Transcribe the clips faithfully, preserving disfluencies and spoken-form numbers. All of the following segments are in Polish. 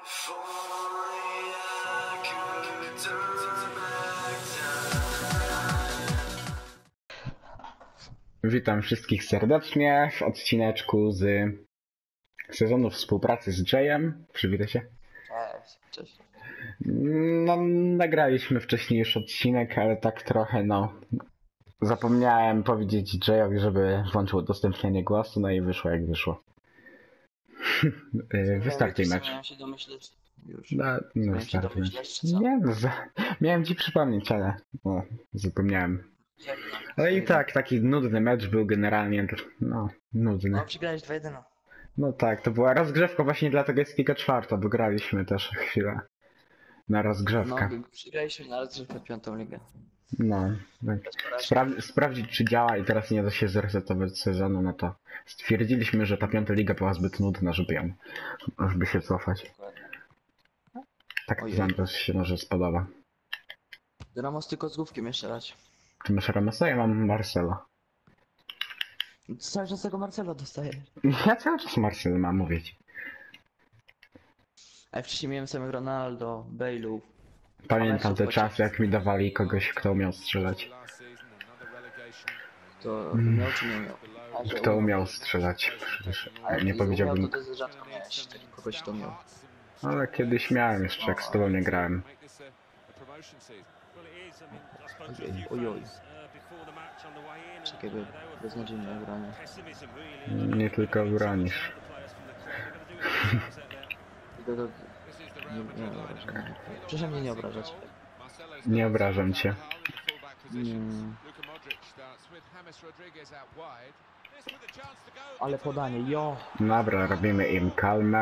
Witam wszystkich serdecznie w odcineczku z sezonu współpracy z Jayem. Przywitaj się. Cześć, cześć. No, nagraliśmy wcześniej już odcinek, ale tak trochę, no... Zapomniałem powiedzieć Jayowi, żeby włączył udostępnianie głosu, no i wyszło jak wyszło. Wystarczy mecz. Miałem się domyśleć już. No, no wystarczy. Nie, no, za... miałem ci przypomnieć, ale no, zapomniałem. Ale i tak, taki nudny mecz był generalnie, no, nudny. No, przegrałeś dwa jeden. No tak, to była rozgrzewka, właśnie dlatego jest Liga czwarta, bo graliśmy też chwilę na rozgrzewkę. No, przegraliśmy na rozgrzewkę piątą ligę. No, tak. Spra sprawdzić czy działa i teraz nie da się zresetować sezonu, no to stwierdziliśmy, że ta piąta liga była zbyt nudna, żeby ją, żeby się cofać. Tak to się może spodoba. Ramos tylko z główkiem jeszcze dać. Ty masz Ramesa? Ja mam Marcela. Cały czas tego Marcelo dostaje. Ja cały czas Marcel mam mówić. A wcześniej miałem samego Ronaldo, Bale'ów. Pamiętam te czasy, jak mi dawali kogoś, kto umiał strzelać. To miał czy nie miał? A, Kto umiał strzelać? Przecież Ale nie powiedziałbym. Umiał, to ty rzadko miałeś kogoś, kto miał. Ale kiedyś miałem jeszcze, jak z tobą nie grałem. Ojoj, ojoj. Takiego beznadziejnego grania. Nie tylko bronisz. Tylko to... Nie, nie obrażam. Proszę mnie nie obrażać. Nie obrażam cię. Hmm. Ale podanie, jo! Dobra, robimy im kalmę.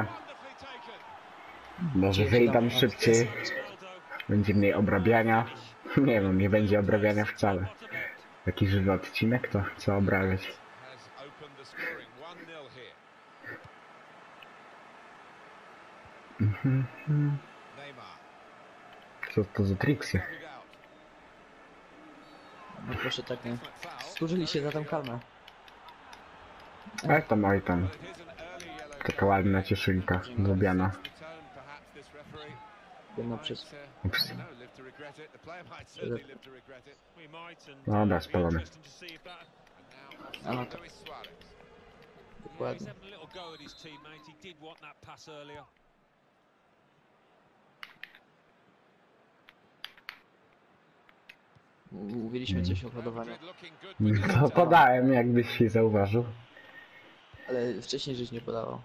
Może wyjdą szybciej. Będzie mniej obrabiania. Nie wiem, nie będzie obrabiania wcale. Taki żywy odcinek, to co obrabiać? Co to za triksy? No proszę tak nie. Służyli się za tą kalmę. Oj tam, oj tam. Taka ładna cieszynka, lubiana. Jedno przez... Ups. Dobra, spalony. A no to... Dokładnie. Mówiliśmy coś o podawaniu. To podałem, jakbyś się zauważył. Ale wcześniej żeś nie podawał.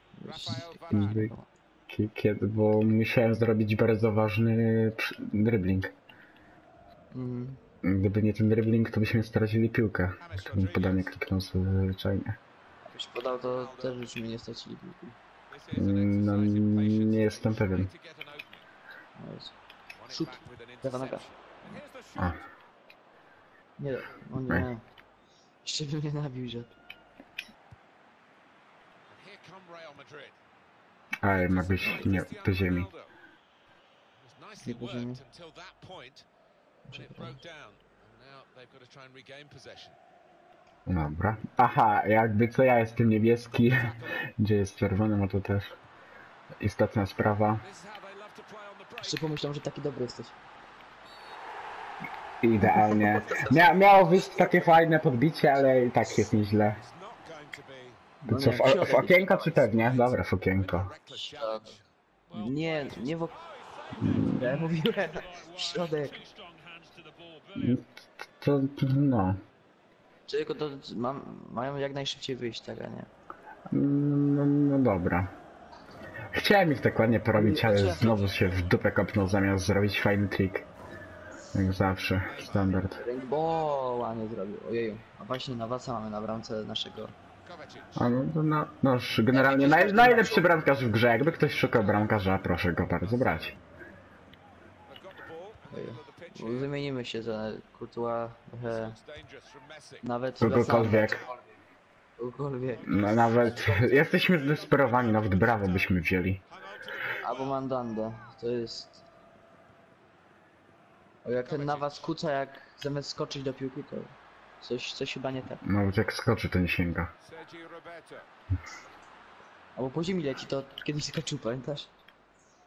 Kiedy, bo musiałem zrobić bardzo ważny dribbling. Mm. Gdyby nie ten dribbling, to byśmy stracili piłkę. Gdybym podanie kliknął zwyczajnie. Jakbyś podał, to też byśmy nie stracili piłki. No, nie jestem pewien. Szut. Lewa noga. A. Nie, o nie. Jeszcze bym nie nabił, że... Aj, ma być nie po ziemi. Nie po ziemi. Dobra. Aha, jakby co ja jestem niebieski, gdzie jest czerwony, no to też istotna sprawa. Jeszcze pomyślałem, że taki dobry jesteś. Idealnie. Mia miało wyjść takie fajne podbicie, ale i tak jest nieźle. To co, w, w okienko czy pewnie? Dobra, w okienko. Nie, nie w ja mówiłem, w środek. To, no. Tylko to mam, mają jak najszybciej wyjść, tak, a nie? No, no dobra. Chciałem ich tak ładnie porobić, ale znowu się w dupę kopnął zamiast zrobić fajny trik. Jak zawsze, standard. Rainbow nie zrobił, ojeju. A właśnie Nawasa mamy na bramce naszego... A no, no, no generalnie naj, najlepszy bramkarz w grze. Jakby ktoś szukał bramkarza, proszę go bardzo brać. Ojeju. Wymienimy się za Courtois, trochę... Nawet... Kogokolwiek. Kogokolwiek. No nawet... Jesteśmy zdesperowani, nawet brawo byśmy wzięli. Albo Mandanda, to jest... O, jak ten Navas kuca, jak zamiast skoczyć do piłki, to coś, coś chyba nie tak. No jak skoczy, to nie sięga. Albo po ziemi leci, to kiedyś skoczył, pamiętasz?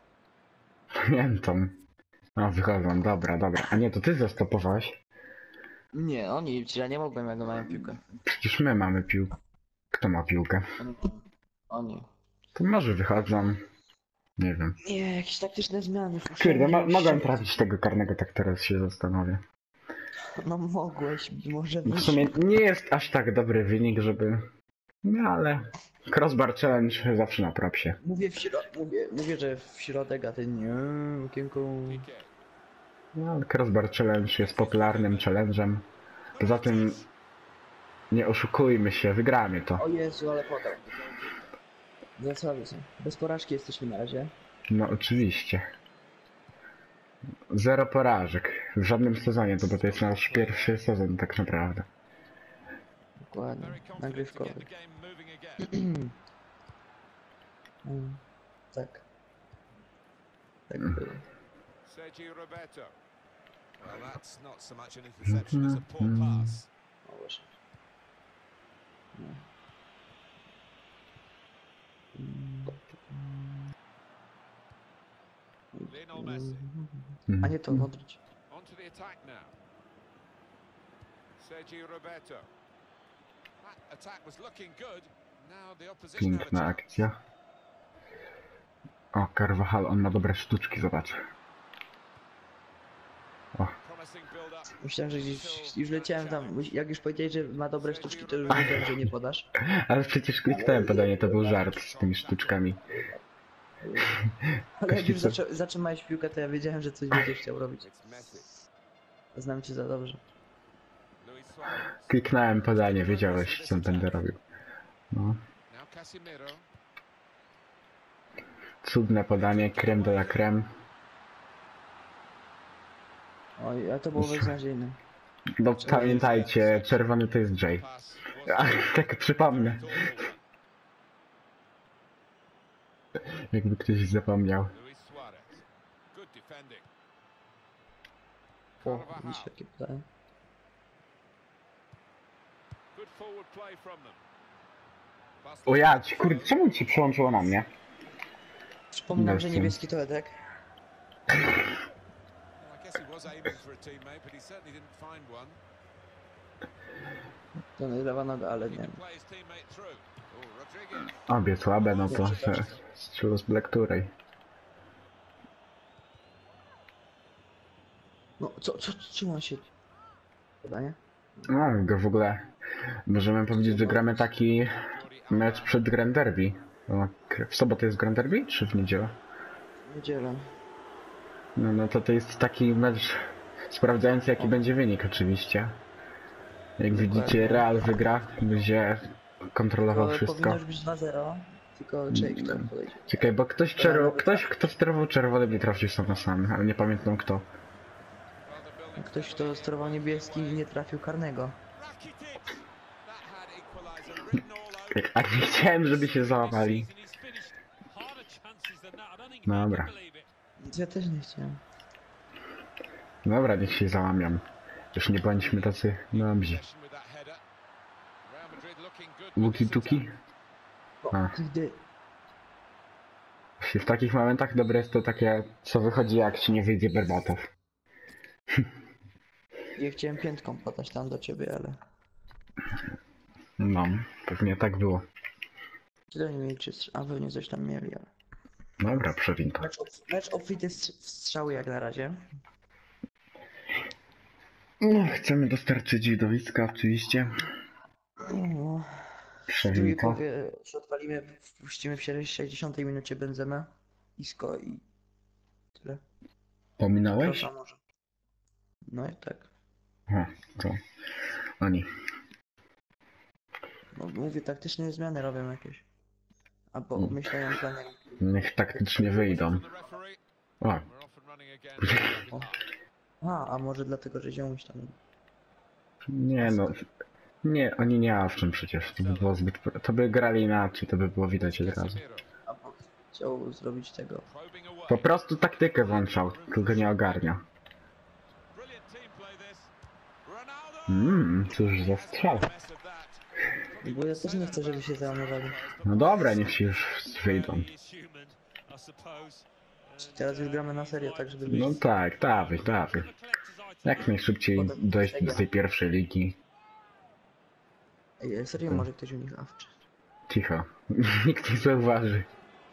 Pamiętam. No, wychodzą, dobra, dobra. A nie, to ty zastopowałeś? Nie, oni, ja nie mogłem, jak mają piłkę. Przecież my mamy piłkę. Kto ma piłkę? Oni. Oni. To może wychodzą. Nie wiem. Nie, jakieś taktyczne zmiany. Kurde, mo Musiałem mogłem się- trafić tego karnego, tak teraz się zastanowię. No mogłeś, może W byś... sumie nie jest aż tak dobry wynik, żeby... No ale... Crossbar Challenge zawsze na propsie. Mówię w środek, mówię, mówię, że w środek, a ty nie, okienko... No, ale Crossbar Challenge jest popularnym challenge'em. Poza tym... Nie oszukujmy się, wygramy to. O Jezu, ale podał. Zasłaby są. Bez porażki jesteśmy na razie. No oczywiście. Zero porażek. W żadnym sezonie, to bo to jest nasz pierwszy sezon tak naprawdę. Dokładnie. Nagrywkowy. Mm, tak. Tak było. Sergio Roberto. Well, that's not so much an interception as a poor pass. O Boże. No. Lionel Messi. A nie to, Modric. On to the attack now. Sergio Roberto. That attack was looking good. Now the opposition have a Piękna chance. akcja. O, Carvajal, on ma dobre sztuczki, zobacz. Promising build-up. Myślałem, że gdzieś, już leciałem tam, jak już powiedziałeś, że ma dobre sztuczki, to już wiedziałem, że nie podasz. Ale przecież kliknąłem podanie, to był żart z tymi sztuczkami. Ale jak już Kościce. zaczą, zatrzymałeś piłkę, to ja wiedziałem, że coś będziesz chciał robić. It's Messi. Znam cię za dobrze. Luis Suarez. Kliknąłem podanie, wiedziałeś co będę robił. No. Now Casemiro. Cudne podanie, creme de la creme. Oj, a to było beznadziejne. No pamiętajcie, czerwony to jest Jay. Pass A, was tak przypomnę, jakby ktoś zapomniał. Luis Suarez. Good defending. O, widzisz jakie pytanie. Good forward play from them. Pass- O ja, ci, kurde, czemu ci przełączyło na mnie? Przypominam, że Bez niebieski to Edek. Well, I guess he was aiming for a teammate, but he certainly didn't find one. To lewa noga, ale He nie. can play his teammate through. Oh, Rodriguez. Obie słabe, no to se strzelę z byle której. No, co, co, czym on się... Pytanie? No, go w ogóle możemy powiedzieć, że gramy taki mecz przed Grand Derby. O, k- w sobotę jest Grand Derby, czy w niedzielę? Niedzielę. No, no to to jest taki mecz sprawdzający jaki będzie wynik oczywiście. Jak widzicie, Real wygra, będzie kontrolował To wszystko. powinno już być dwa zero. Tylko czekaj, kto Mm. podejdzie. Czekaj, bo ktoś czerwo, ktoś kto sterował czerwonym nie trafił sam na sam, ale nie pamiętam kto. Rather building Ktoś, kto sterował niebieskim, nie trafił karnego. Rakitic. That had equaliser written all over. Jak, a nie chciałem, żeby się załamali. Dobra. Ja też nie chciałem. Dobra, niech się załamiam. Już nie bądźmy tacy nobzi. Possession with that header. Real Madrid looking good with Łuki this tuki? O, A. gdy... Właśnie w takich momentach dobre jest to takie, co wychodzi jak ci nie wyjdzie Berbatow. Ja chciałem piętką podać tam do ciebie, ale... No, pewnie tak było. Czy to nie mieli, czy... strz- A pewnie coś tam mieli, ale... Dobra, przewinka. Mecz, ob- mecz obfity w strz- w strzały jak na razie. No, chcemy dostarczyć widowiska oczywiście. No. W Przewinka. powie, że odpalimy, wpuścimy w sześćdziesiątej minucie Benzemę, Isco i tyle. Pominąłeś? Proszę może. No i tak. O, to oni. No, mówię, taktyczne zmiany robią jakieś. Albo Mm. obmyślają plany. Niech taktycznie wyjdą. from the referee. O, We're off and running again. A, a może dlatego, że ziomuś tam... nie no. Nie, oni nie awczą przecież. To by było zbyt... To by grali inaczej, to by było widać od razu. Casemiro. Albo chciał zrobić tego. Probing away. Po prostu taktykę włączał, tylko nie ogarnia. Brilliant team play this. Ronaldo. Mmm, cóż za strzał. Mess of that. Bo ja też nie chcę, żeby się załamywali. No dobra, niech się już wyjdą. Teraz już gramy na serio, tak żeby... No tak, dawaj, dawaj. Jak najszybciej Potem dojść tego. do tej pierwszej ligi. Ej, serio może ktoś u nich awczy. Cicho. Nikt nie zauważy.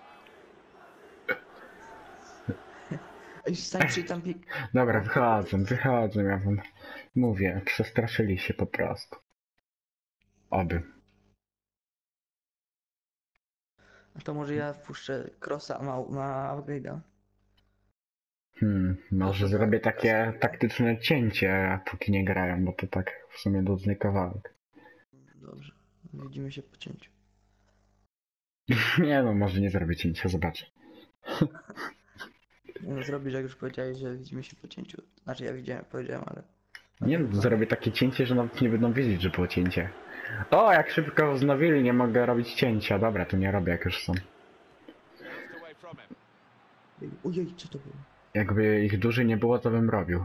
Ej, stań przy tam pik... Dobra, wychodzę, wychodzę, ja wam mówię, przestraszyli się po prostu. Oby. A to może ja wpuszczę Crossa na, na upgrade'a. Hmm, może zrobię takie taktyczne cięcie, póki nie grają, bo to tak w sumie nudny kawałek. Dobrze, widzimy się po cięciu. Nie no, może nie zrobię cięcia, zobaczę. Nie no, zrobisz jak już powiedziałeś, że widzimy się po cięciu. Znaczy ja widziałem, powiedziałem, ale... Nie no, zrobię takie cięcie, że nawet nie będą wiedzieć, że było cięcie. O, jak szybko wznowili, nie mogę robić cięcia. Dobra, to nie robię jak już są. Away from him. Ej, ojej, co to było? Jakby ich dużo nie było, to bym robił.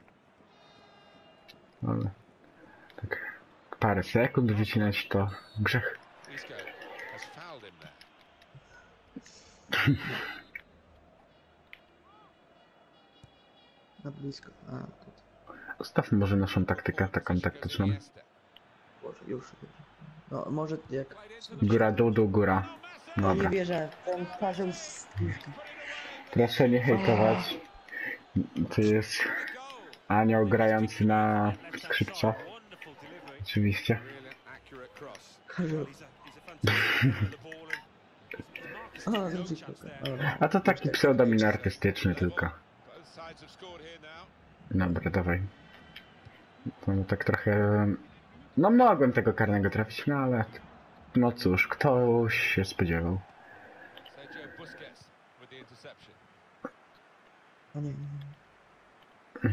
Ale tak parę sekund wycinać to grzech. Isco has fouled him there. Na blisko. A, to... Zostawmy może naszą taktykę, taką taktyczną. Boże, już. No, może jak... Góra, dół, dół, góra. Nie Dobra. wierzę, ten parzył z... Proszę nie hejtować. To jest anioł grający na skrzypcach. Oczywiście. Brilliant, accurate cross. Karzeł. A, zrób coś takiego. A to taki pseudomin artystyczny tylko. Both sides have scored here now. Dobra, dawaj. To no tak trochę... No mogłem tego karnego trafić, no ale... No cóż, ktoś się spodziewał. Sergio Busquets with the interception. O nie, nie, nie.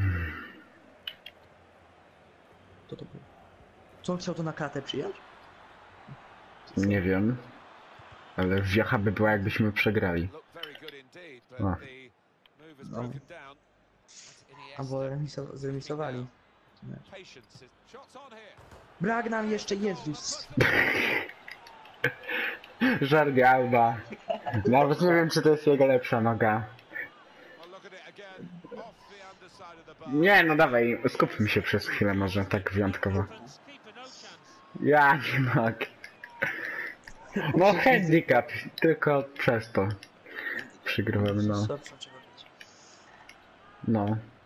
Co to było? Co on chciał to na klatę przyjąć? Nie wiem. Ale wiocha by była, jakbyśmy przegrali. Looked very good indeed, but Ah. the move has No. broken down. That's Iniesta. Albo remiso- zremisowali. Nie. Patience is shots on here. Brak nam jeszcze Jezus. Jordi Alba. Nawet nie wiem, czy to jest jego lepsza noga. Well, look at it again. Off the underside of the bar. Nie, no dawaj, skupmy się przez chwilę może, tak wyjątkowo. Ja nie mogę. No handicap, tylko przez to. Przygrywamy, no. Słabsza trzeba być. No,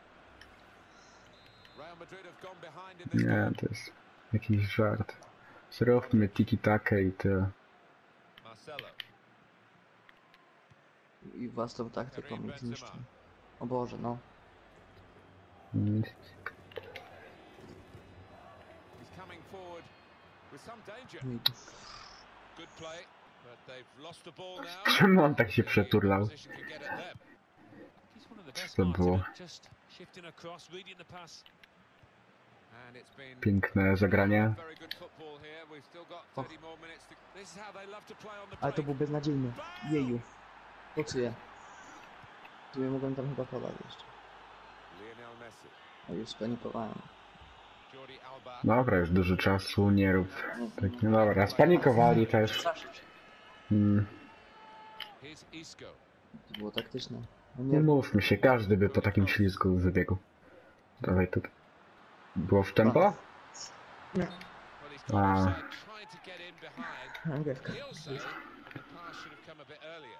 Real Madrid have gone behind in this nie, game. to jest jakiś żart. Zróbmy tiki-takę i tyle. Marcelo. I własną taktyką ich zniszczy. O Boże, no. Mm, He's coming forward with some danger. Good play, but they've lost the ball now. Czemu on tak się przeturlał? Position can get at them. Co to było? And it's been Piękne zagranie. very good football here. We've still got thirty more minutes to... This is how they love to play on the Ale to break. był beznadziejny. Jeju. Po co ja? Tu ja mogłem tam chyba podać jeszcze. Lionel Messi, A już spanikowałem. Jordi Alba. Dobra, już dużo czasu, nie rób. Tak, no dobra, spanikowali też. Strasznie się. Mm, Here's Isco. To było taktyczne. No nie nie, mówmy się, każdy by po takim ślizgu wybiegł. Dawaj tu. Było w tempo? nie. Well, he's got Ah. offside, trying to get in behind. Angielka. He'll say that the pass should have come a bit earlier.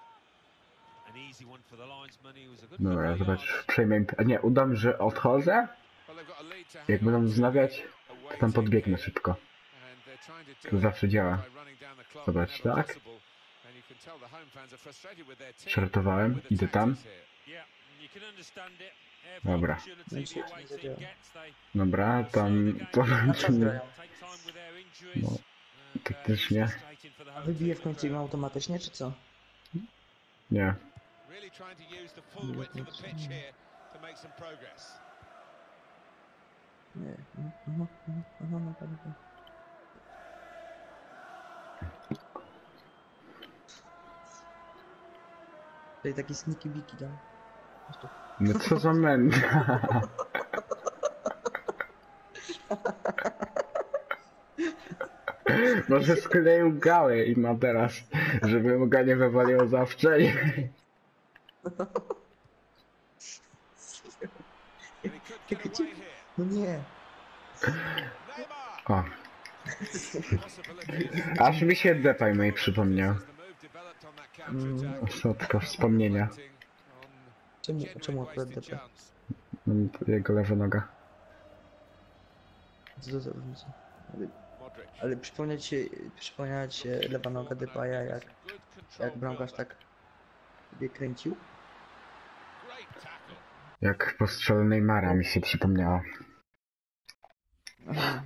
Dobra, zobacz, przejmę im... A nie, udam, że odchodzę. Well, they've got a lead to Jak hang będą on to. wznawiać, to tam podbiegnę szybko. And they're trying to To do zawsze it działa. by running down the clock Zobacz, whenever tak? possible. And you can tell the home fans are frustrated with their team, Żartowałem, with the idę tam. tactics here. Dobra. Nic się nie zadziało. Dobra, tam... To, Na czas grają. no, taktycznie. A wybije w końcu im automatycznie, czy co? Nie. Really trying to use the full width of the pitch here to make some progress. Nie. No, no, no, no, no, no, no. Tutaj taki sneaky biki dam. No co za mędra. Może skleił gałę i ma teraz, żeby mu go nie wywaliło za wczoraj. And he could Jak get gdzie? away here. No nie. Neymar. O, Possibilities. aż mi się Depay mojej przypomniał. As the move developed on that counter-attack. Co, tylko wspomnienia. Reflecting on Czemu, genuine czemu akurat wasted D P? chance. Mm, Jego lewa noga. Co to za różnica? Ale, Modric. ale przypomniać się, przypomniać się lewa noga Depaya, jak, jak bramkarz tak sobie kręcił. Great tackle. Jak po strzale Neymara mi się przypomniało. Aha.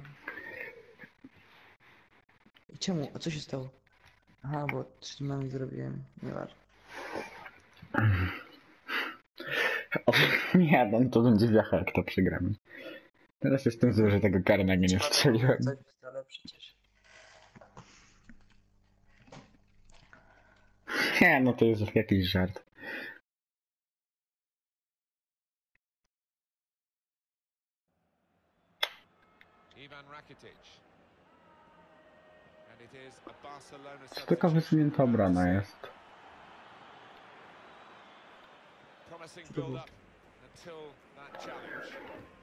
I czemu? A co się stało? Aha, bo trzymami zrobiłem. Nieważne. O, nie, no to będzie wiacha, jak to przegramy. Teraz jestem zły, że tego karnego nie strzeliłem. Coś ale przecież. Nie, no to jest jakiś żart. Ivan Rakitic. And it is a Barcelona Tylko substitution. wysunięta obrona jest. Promising build up until that challenge.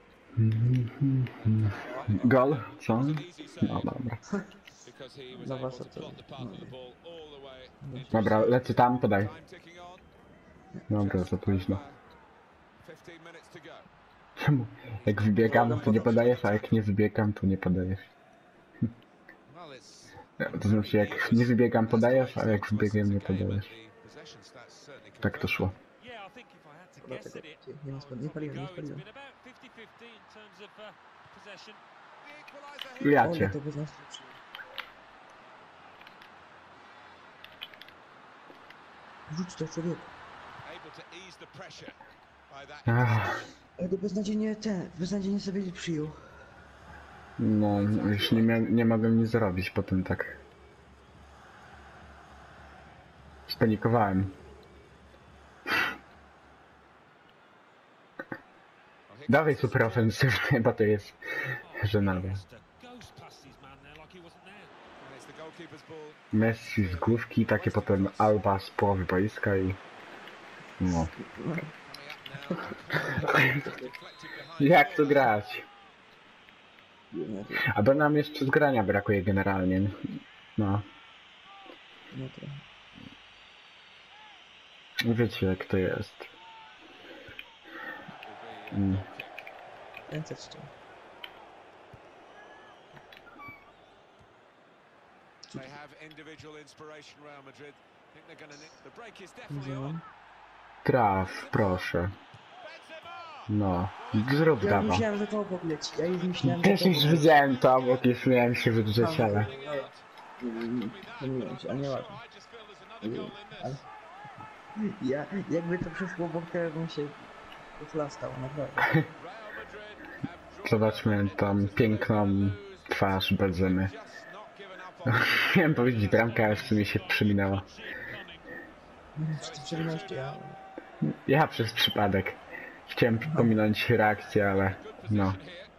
Gol? Co? It was an easy save No dobra. because he was Dla able was to to to- plot the path of the ball all the way into Dobra, his lecę tam, podaj. time ticking on. Dobra, Just za późno. over fifteen minutes to go. Czemu? Jak wybiegam, to nie podajesz, a jak nie wybiegam, to nie podajesz. Well, it's To znaczy, jak nie wybiegam, podajesz, a jak wybiegam, nie game, but podajesz. the possession stats certainly Tak to szło. Yeah, I think if I had to Dobra, guess tego, at it, nie, I nie, would spal- nie probably paliłem, nie go. It's spaliłem. been about fifty fifty in terms of uh, possession. The equaliser here. Ja O, cię. to bez nas lepszy. Rzuć to, człowiek. Able to ease the pressure by that Ach, Ale to beznadziejnie ten, beznadziejnie sobie przyjął. no, już nie, mia- nie mogłem nic zrobić potem tak. Spanikowałem. Dawaj super ofensywny, bo to jest żenada. Just a ghost past his man there like he wasn't there. And it's the goalkeeper's ball. Messi z główki, takie potem Alba z połowy boiska i... No. Coming up now. Deflected behind. Jak tu grać? Nie, Aby nam jeszcze zgrania brakuje generalnie. No. nie trochę. Wiecie jak to jest. Mm. Ręce czczą. They have individual inspiration, Real Madrid. Think they're going to nick. The break is definitely Idziemy. on. Traf, proszę. Benzema! No. Zrób Ja dawa. myślałem, że to obok leci. Ja już myślałem, Też że to już obok widziałem to obok i śmiałem się wydrzeć, ale... Pomyliłem się, a nie ładnie. I just feel there's another goal in Ale... this. Ja, jakby to przeszło obok, to ja bym się uchlastał, naprawdę. Real Madrid have drawn Zobaczmy tą piękną twarz Benzemy. just not given up on. Miałem powiedzieć bramkę, ale w sumie się przyminęło. Nie wiem, czy ty przegrałeś, czy ja... Ja przez przypadek. Chciałem pominąć reakcję, ale... Good No. position here.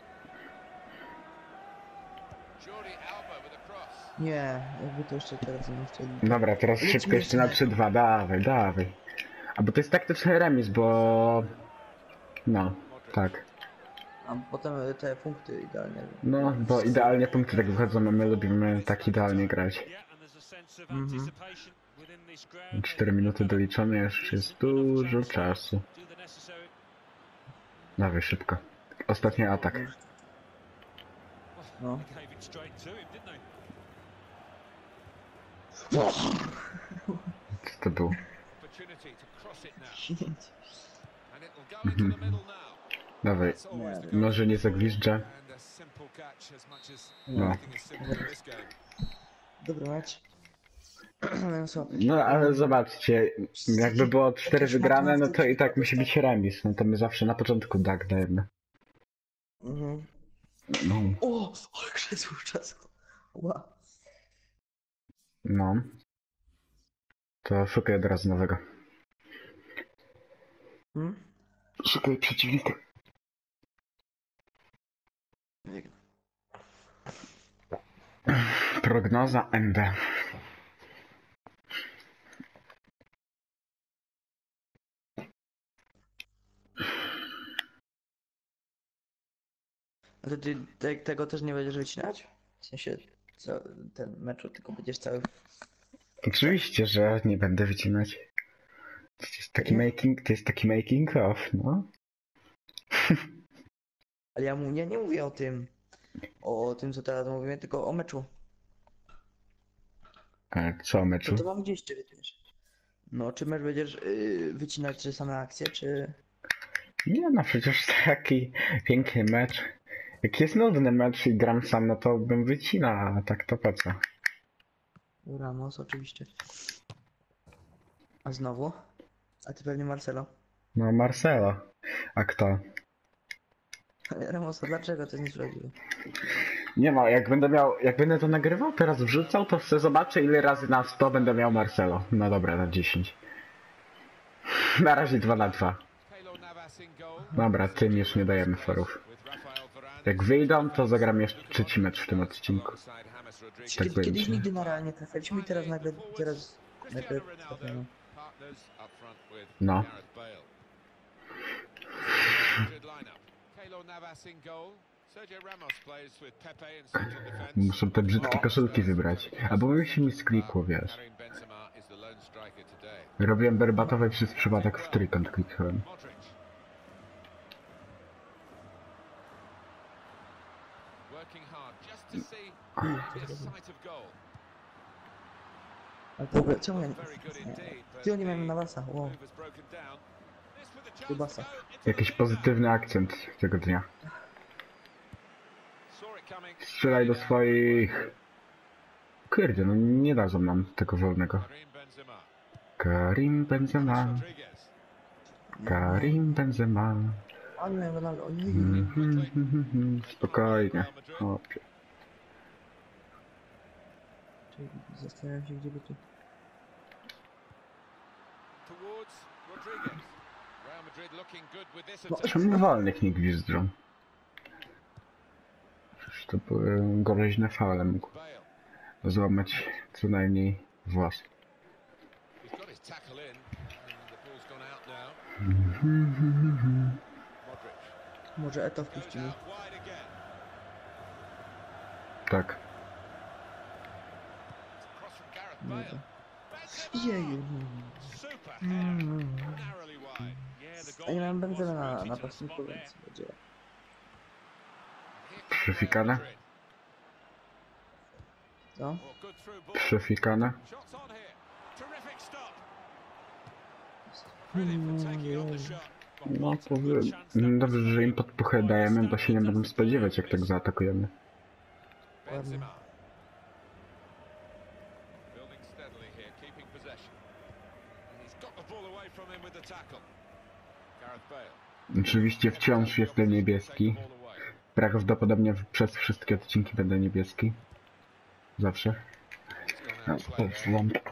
Jordi Alba with a cross. Nie, jakby to jeszcze teraz nie chcieli. Dobra, teraz szybko jeszcze na trzy dwa. Dawaj, dawaj. A bo to jest taktyczny remis, bo... No, tak. A potem te punkty idealnie. No, bo idealnie punkty tak wychodzą, a my lubimy tak idealnie grać. Yeah, and there's a sense of Mhm. anticipation within this ground. cztery minuty doliczone, jeszcze jest dużo czasu. Do the necessary. Dawaj, szybko. Ostatni atak. No. They gave it straight to him, didn't they? Co to było? Opportunity to cross it now. Święć. And it'll go into the middle now. Dawaj. That's always the Nie. goal. Może nie zagwizdżę. And a simple catch as much as No. anything is simple in this game. Dobry mecz. No słabo. No, ale zobaczcie, jakby było cztery wygrane, no to i tak musi być remis. No to my zawsze na początku tak dajemy. Mhm. No, O! Ale krzesło czasu. Ła. no. To szukaj od razu nowego. Hmm? Szukaj przeciwnika. Biegnę. Prognoza N B. A to ty te, tego też nie będziesz wycinać? W sensie co, ten meczu, tylko będziesz cały... Oczywiście, że nie będę wycinać. To jest taki Serio? making, to jest taki making of, no. Ale ja mu nie, nie mówię o tym, o tym co teraz mówimy, tylko o meczu. A co o To meczu? to mam gdzieś czy wytniesz. No, czy mecz będziesz yy, wycinać, czy same akcje, czy... Nie no, przecież taki piękny mecz. Jak jest nudny mecz i gram sam, no to bym wycinał, a tak to po co? Ramos oczywiście. A znowu? A ty pewnie Marcelo. No Marcelo. A kto? Ramosa, dlaczego to jest niesprawiedliwe? Nie ma, jak będę miał, jak będę to nagrywał, teraz wrzucał, to chcę zobaczę ile razy na sto będę miał Marcelo. No dobra, na dziesięć. Na razie dwa na dwa. Keylor Navas in goal. Dobra, tym już nie dajemy forów. With Rafael Varane. Jak wyjdą, to zagram jeszcze trzeci mecz w tym odcinku. Alongside James Rodriguez. Tak Kiedy, kiedyś będzie. nigdy na realnie trafialiśmy i teraz nagle, teraz nagle Cristiano Ronaldo. trafiamy. Partners up front with No. Gareth Bale. Good lineup. Keylor Navas in goal. Sergio Ramos plays with Pepe in central defense. Muszę te brzydkie koszulki wybrać. Albo mi się mi sklikło, wiesz. Karim Benzema is the lone striker today. Robiłem berbatowe przez przypadek w trójkąt kliknąłem. Modric. Working hard just to see maybe a sight of goal. Ale to w ogóle, czemu ja nie... Very good indeed. but Ty, oni mają the Navasa, wow. move has broken down. This with a chance to Kiełbasa. go into Jakiś the pozytywny akcent tego dnia. Saw it coming. Strzelaj do swoich... Kurde, no nie dadzą nam tego wolnego. Karim Benzema. Karim Benzema, Rodriguez. Karim Benzema. Oni mają Ronaldo, ojej. Mhm, mhm, mhm. Spokojnie. Chłopie. Czyli Zastanawiam się, gdzie by tu... Towards Rodriguez. Real Madrid looking good with this No, attack. Czemu wolnych nie gwizdżą? Przecież to były groźne faule. Mógł Bale. złamać co najmniej włos. He's got his tackle in. And the ball's gone out now. Modric. Może Eto Goes wpuścimy. out wide again. Tak. Cross from Gareth No Bale. to... Benzema. Jeju. Super header. Narrowly wide. Yeah, the A nie mam goalkeeper was Benzema na rooted to the napastniku, spot there. więc będzie... Here comes Przefikane? Real Madrid. Co? Oh, good through ball. Przefikane. Shots on here. Terrific stop. Brilliant for taking on the shot. No powiem. Dobrze, że im podpuchę dajemy, bo się nie będą spodziewać jak tak zaatakujemy. Benzema. Building steadily here, keeping possession. And he's got the ball away from him with the tackle. Gareth Bale. Oczywiście wciąż jestem niebieski. Take the ball away. Prawdopodobnie przez wszystkie odcinki będę niebieski. Zawsze. It's No, gone to out jest play. łąb.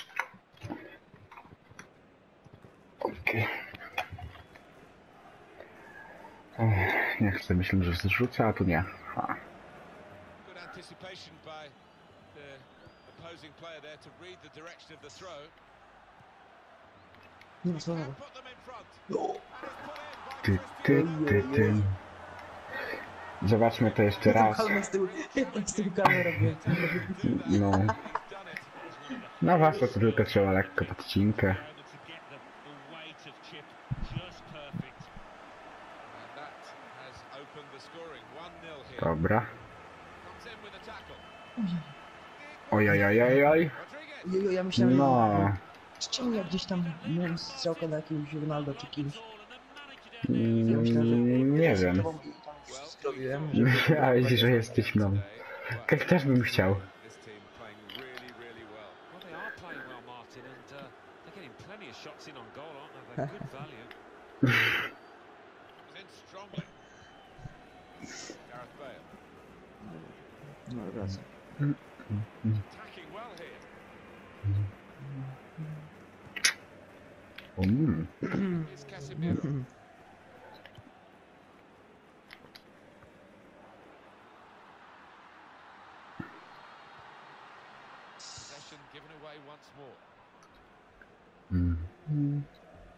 Okej. Ech, Nie chcę, myślę, że zrzucę, a tu nie. Ha. Good anticipation by the opposing player there to read the direction of the throw. Nie ma co Can nowego. put them in front. No. And it's put in by Ty, ty, ty, ty. Zobaczmy to jeszcze raz. Kalmę z tyłu, z tyłu kamerę robię. No. He's done it. No właśnie, to tylko trzeba lekko podcinkę. Able to get the, the weight of chip just perfect. And that has opened the scoring. one nil here. Dobra. Comes in with a tackle. Ojojojojoj. Rodriguez. Jeju, ja myślałem, No. że... Czemu ja gdzieś tam miałem strzałkę na jakimś Ronaldo czy kimś? Mm, Ja myślałem, że... Nie wiem. Tam zrobiłem, żeby... Myślałeś, że jesteś mną. Tak też bym chciał. This team playing really, really well. Well, they are playing well, Martin, and uh, they're getting plenty of shots in on goal, aren't they? They're good value. Comes in strongly. Gareth Bale. No, raz. Attacking well here. Mm. Here's Casemiro. Possession given away once more. Mm.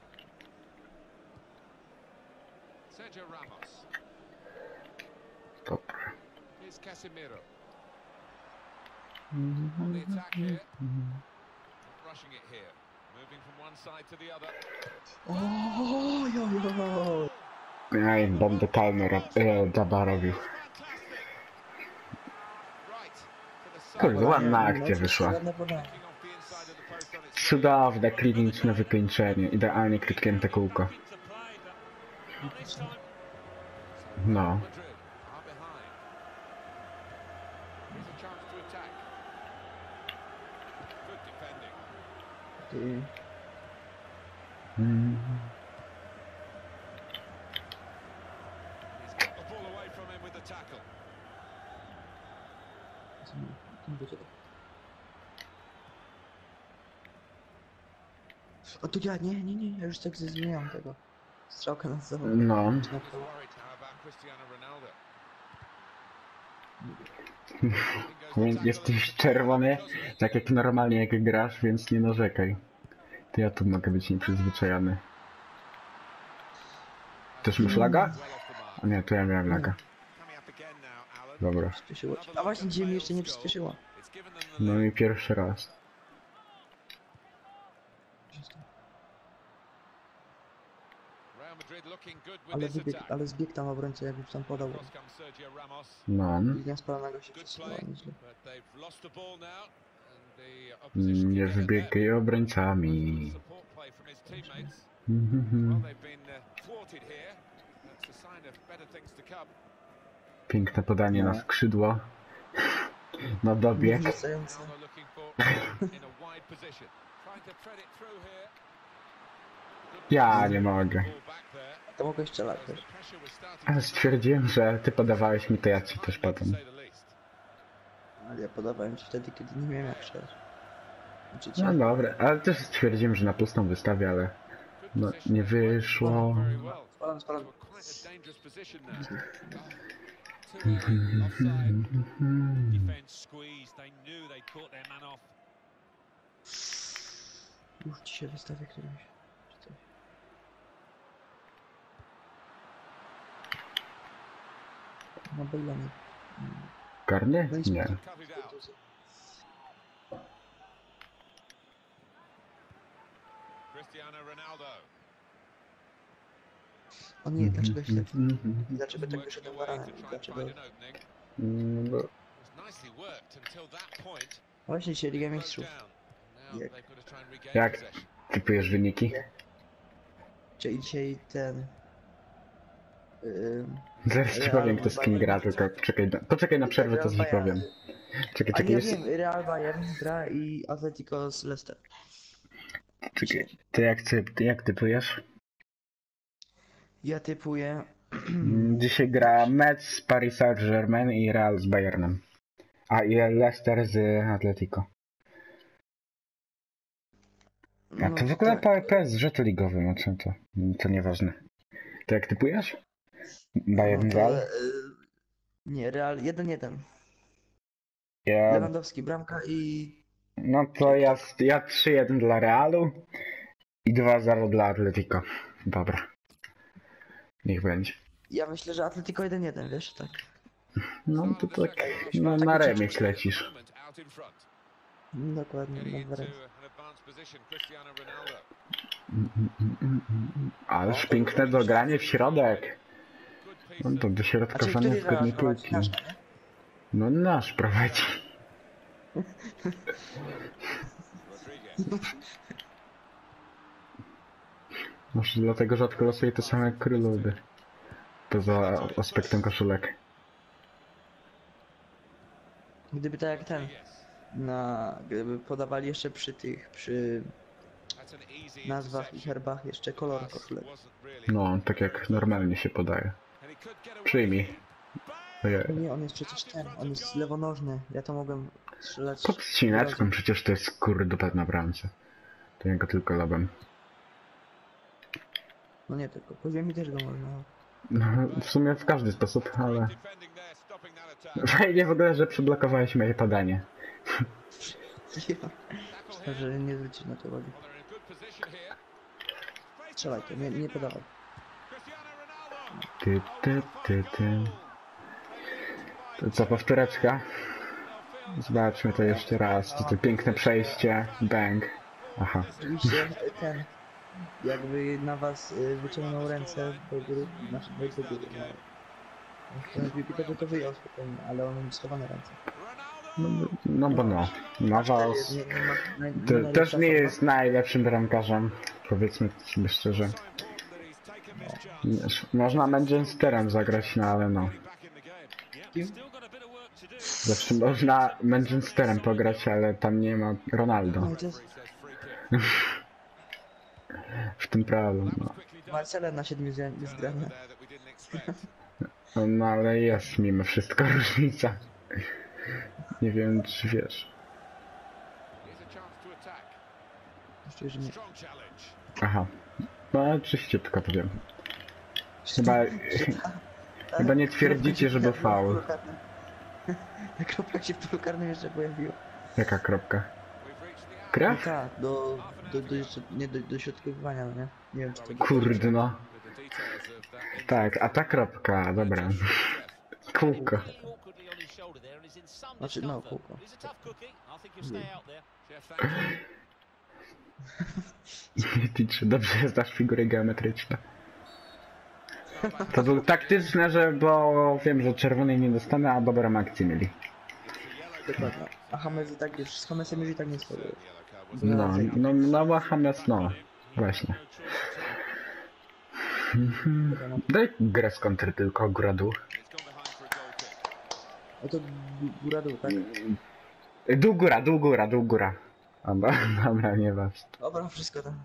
Sergio Ramos. It's Casemiro. On the attack here. Not rushing it here. Moving from one side to the other. O, jo, jo. Ja im będę kalmy e, Jabba robił. Fantastic. Right. To the side. Kurde, ładna No, akcja wyszła. ładne podanie. Kicking off the inside of the post on its Cudowne, kliniczne wykończenie. Idealnie kliknięte kółko. Into play, but this time No. Madrid are behind. Here's a chance to attack. Good defending. Ty. Mm. He's got the ball away from him with the tackle. Tym będzie tak. O, tu ja, nie, nie, nie, ja już tak zmieniam tego. Strzałkę na sobą. No. Was worried. How about Cristiano Ronaldo? Jesteś czerwony, tak jak normalnie jak grasz, więc nie narzekaj. To ja tu mogę być nieprzyzwyczajony. Też masz laga? Well off the mark. A nie, to ja miałem laga. Coming up again now, Alan. Dobra. Przyspieszyło ci. A właśnie dzisiaj mi jeszcze nie przyspieszyło. It's given them the No lead. i pierwszy raz. Real Madrid looking good with Ale this wybieg, attack. ale zbieg tam obrońca, jakby tam podał. Cross comes Sergio Ramos. No. Linia spalonego się Good przesuwa play, nieźle. but they've lost the ball now, and the opposition Nie can get there. wybiegaj obrońcami. Support play from his teammates. Mhm. Well, they've been uh, thwarted here. That's a sign of better things to come. Piękne podanie na skrzydło. Na dobieg. Wracający. Ronaldo looking for in a wide position. Trying to thread it through here. Good Ja pass. nie mogę. Ball back there. To mogę strzelać As the też. pressure was starting Ale to stwierdziłem, że ty podawałeś mi, to ja ci też to potem. say the least. Ale ja podawałem ci wtedy, kiedy nie miałem jak strzelać. Znaczy cię. No dobra, ale też stwierdziłem, że na pustą wystawię, ale Good no, position. nie wyszło. Very well. Spalam, spalam. To a quite a dangerous position now. Too early, offside. defence squeezed. They knew they caught their man off. Już ci się wystawię którymś. Czy coś. No Bejla nie. Karny? No i Nie. Cut it out. Cristiano Ronaldo. O nie, dlaczego się tak... Mhm. Dlaczego tak Working wyszedłem away baranem? to try and Dlaczego... find an opening. Mm, bo- It was nicely worked until that point. Właśnie dzisiaj Liga Broke Mistrzów. down. Now Jak? they've got to try and regain Jak? possession. Typujesz wyniki? Czyli dzisiaj ten... Ym... Zaraz ci Real powiem, kto z kim gra, tylko poczekaj na, poczekaj na przerwę, to ci Real powiem. Bayern. Czekaj, A czekaj, ja jest, wiem, Real Bayern gra i Atletico z Leicester. czekaj. Ty jak, ty, ty jak typujesz? Ja typuję... Mm, Dzisiaj gra Metz z Paris Saint-Germain i Real z Bayernem. A i Leicester z Atletico. A to w ogóle tak. P S G to ligowy, no co to? To nieważne. To jak typujesz? Bayern No to, Real? y, nie, Real jeden jeden. Ja, Lewandowski bramka i... no to ja, ja trzy jeden dla Realu i dwa zero dla Atletico. Dobra. Niech będzie. Ja myślę, że Atletico jeden jeden, wiesz, tak. No to tak, no na remis lecisz. Moment out in front. Dokładnie, Getting dobra. into an advanced position, Cristiano Ronaldo. Ależ piękne dogranie w środek. Good No piece to of do A czy środkowania który zgodnej Real prowadzi? piłki. Nasz, nie? No nasz prowadzi. Rodriguez. Może dlatego rzadko losuje to same jak królowy. Poza aspektem koszulek. Gdyby tak jak ten, Rodriguez. na... Gdyby podawali jeszcze przy tych, przy That's an easy nazwach i interception. herbach jeszcze kolor Pass koszulek. wasn't really- No, tak jak normalnie się podaje. And he could get away. Przyjmij. Ojej. No nie, on jest przecież ten, on jest lewonożny. Ja to mogłem strzelać... Pod ścineczką przecież to jest kurde na bramce. To ja go tylko lobem. No nie tylko, po ziemi też go można. No, w sumie w każdy sposób, ale... Defending there, stopping that attack. Fajnie w ogóle, że przyblokowałeś moje podanie. Ja, Tackle here. że nie zwrócić na to uwagi. Well, they're in good position here. Strzelaj to, nie, nie podawaj. Cristiano Ronaldo. Ty, ty, ty, ty. They lead by To co, powtóreczka? Zobaczmy to jeszcze raz. To, to piękne przejście. Bang. Aha. Oczywiście ten, jakby na was y, wyciągnął ręce do góry, znaczy do do góry, no. Ten piłki to by to wyjął spokojnie, ale on ma schowane ręce. No, no bo no. Navas Nie, nie ma, nie, nie to, ma też lepsza nie forma. jest najlepszym bramkarzem. Powiedzmy sobie szczerze. Można Manchesterem zagrać, no ale no. Zawsze można Manchesterem pograć, ale tam nie ma Ronaldo. No, to jest W tym problem, no. Marcele na siedmiu zgrania. No ale jest mimo wszystko różnica. Nie wiem czy wiesz. Jeszcze, że nie. Aha. No oczywiście tylko to wiem. Chyba, chyba nie twierdzicie, że był faul. Kropka się w polu karnym jeszcze pojawiła. Jaka kropka? No Krew? tak, do, do, do, jeszcze, nie, do, do środkowywania, no nie? Nie wiem czy to... Kurde no. Tak, a ta kropka, dobra. Kółko. Znaczy, no, kółko. Ty czy dobrze znasz figury geometryczne? To był taktyczne, że bo wiem, że czerwonej nie dostanę, a dobrą akcję mieli. Dokładnie. A Hames i tak już, z Hamesem już i tak nie stoi. No, no, no, no, Hames, no. Właśnie. Mhm. Daj grę z kontry tylko, góra dół. No to góra dół, tak? Dół góra, dół góra, dół góra. Dobra, dobra, nieważne. Dobra, wszystko tam.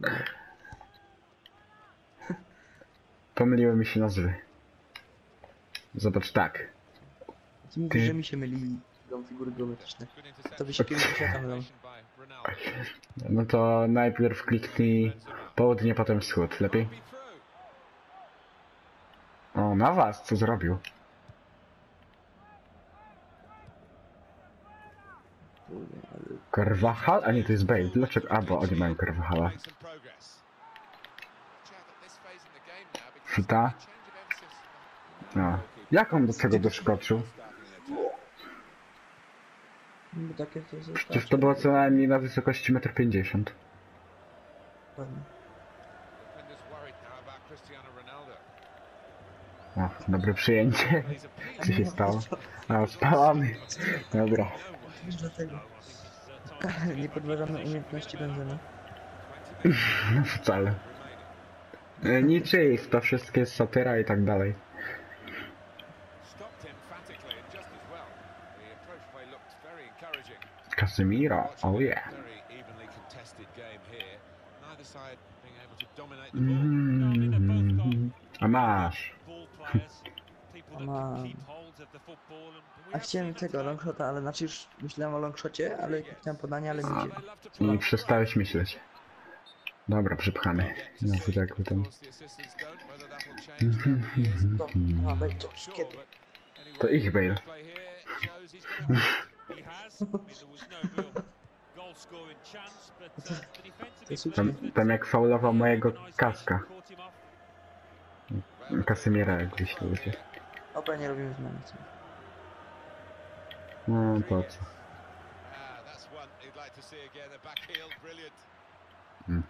Pomyliły mi się nazwy. Zobacz tak. Ty mówisz, że mi się myli tą figury geometryczne. To by się kiedyś świata mylą. No to najpierw kliknij południe, potem wschód. Lepiej? O, na was, co zrobił? Kurde, ale... Carvajal? A nie, to jest Bale. Dlaczego? A, bo oni mają Carvajala. Fita? No. Jak on do tego doskoczył? No bo takie to jest... Przecież to było co najmniej na wysokości metr pięćdziesiąt. Dokładnie. O, dobre przyjęcie. Co się stało? A, spałamy. Dobra. Już dlatego. Nie podważamy umiejętności Benzema. No wcale. E, Niczyich, to wszystko jest satyra i tak dalej. Casemiro, oh yeah. Mm, a masz. A mam. A chciałem tego longshota, ale znaczy już myślałem o longshocie, ale chciałem podanie, ale mi idzie. I przestałeś myśleć. Dobra, przypchamy. No to tak tam. To, a, daj to, kiedy? To ich Bale. To jest Tam, tam jak faulował mojego kaska. Kasimiera jakbyś ludzie. Dobra, nie robimy zmiany. co? No po co? Hmm.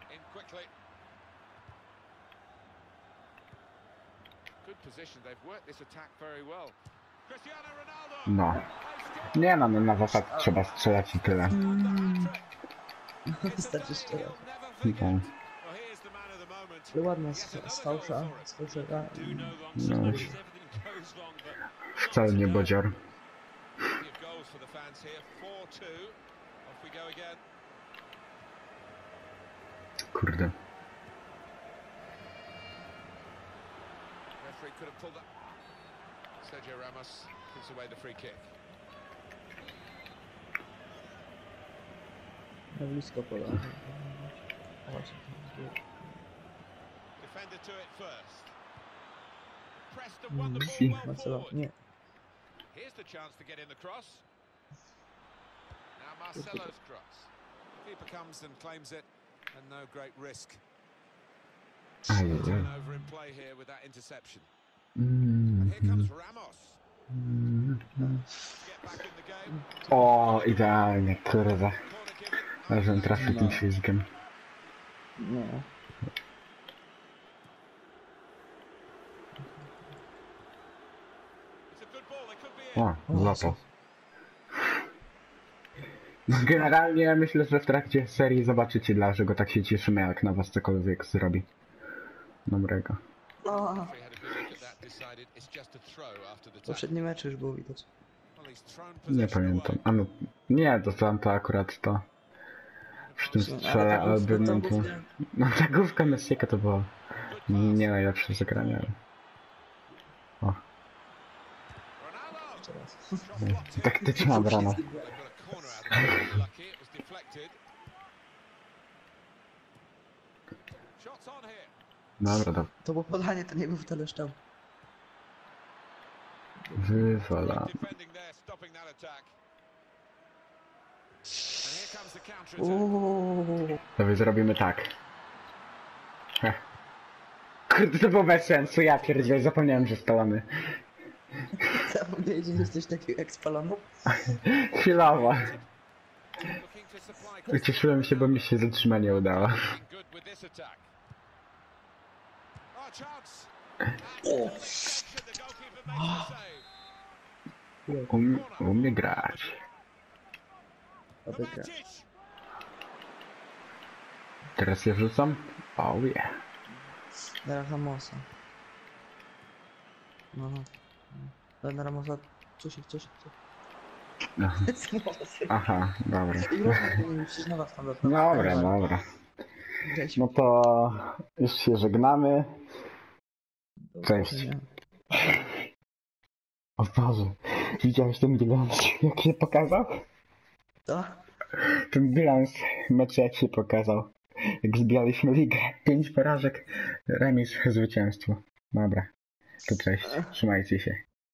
No. Nie no, no na zasad trzeba strzelać i tyle. Wystarczy jeszcze raz. No. Ale ładna z, z fałsza, z fałsza. No. Wcale nie bodzior. Kurde. Sergio Ramos gives away the free kick. Na blisko pola. Defender to it first. Preston Mm, won the ball si. well Marcelo, forward. nie. Here's the chance to get in the cross. Now Marcelo's cross. Keeper comes and claims it, and no great risk. Ajajaj. Turnover in play here with that interception. And here comes Mm. Ramos. Mm, no. Get back in the game. O, idealnie, kurde. Corner kick. Ale żebym trafił tym ślizgiem. No. It's a good ball. They could be in. O, złapał. Generalnie myślę, że w trakcie serii zobaczycie, dlaczego tak się cieszymy, jak na was cokolwiek zrobi. Dobrego. No. Referee had a good look at that, decided it's just a throw after the tackle. Poprzedni mecz już było widać. Well, he's thrown Nie possession pamiętam. away. A no, nie, to tam to akurat to. Przy tym strzale, ale by no to... No ta główka Messieka to było nie najlepsze zagranie, ale... O, Ronaldo. Jeszcze raz. Shot blocked here. taktyczna obrona. They've got a corner out of it. Lucky it was deflected. Shots on here. Dobra, dobra. To było podanie, to nie był teleszczał. Wywala. Defending there, stopping that attack. And here comes the counter attack. Uuuu. To my zrobimy tak. Heh. Kurde, to było bez sensu, ja pierdzielę, zapomniałem, że spalamy. Zapomniałeś, że jesteś taki jak spalony? Chwilowo. Looking to supply Ucieszyłem się, bo mi się zatrzymanie udało. good with this attack. Oh, chance. O! The goalkeeper makes the save. Um, umie grać. Odegra. Matic. Teraz je wrzucam? Oh yeah. Na Ramosa. No, no. Na Ramosa. Cusik, cusik, Aha, cusik. aha, dobra. I równie przecież na was tam dotknął. Dobra, dobra. Graliśmy. No to już się żegnamy. Cześć. O Boże, widziałeś ten bilans, jak się pokazał? To? Ten bilans meczu jak się pokazał. Jak zbijaliśmy ligę. Pięć porażek, remis, zwycięstwo. Dobra, to cześć, trzymajcie się.